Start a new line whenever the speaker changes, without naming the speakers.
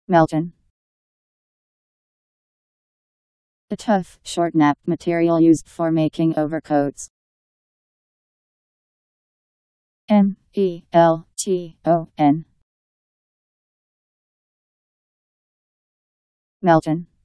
Melton. A tough, short nap material used for making overcoats. Melton. Melton.